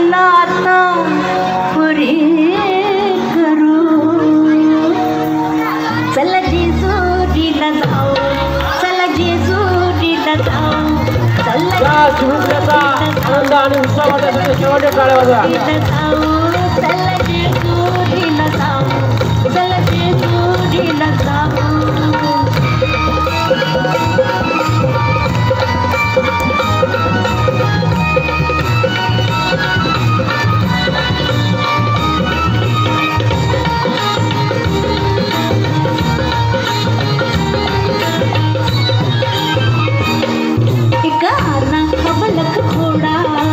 आता पुरी करू. चला जेजुरीला जाऊ, चला जेजुरीला जाऊ, चला शिवसेनेचा आनंद आणि उत्साह वाटण्यासाठी शेवटच्या टाळ्या वाजवा. चला जेजुरीला जाऊ, चला जेजुरीला जाऊ. गाना हबलक घोडा,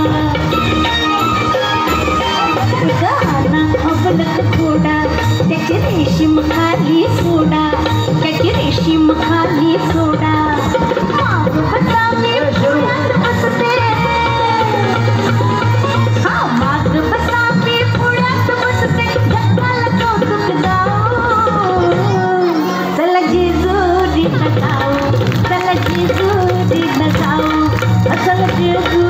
गाना हबलक घोडा, त्याची रेशीम खाली सोडा, त्याची रेशीम खाली सोडा. माग बसा मी पुढ्यात बसते, हा माग बसा मी पुढ्यात बसते, जगाला कौतुक दाऊ. चला जेजुरीला जाऊ, चला जेजुरीला जाऊ, चला जेजुरीला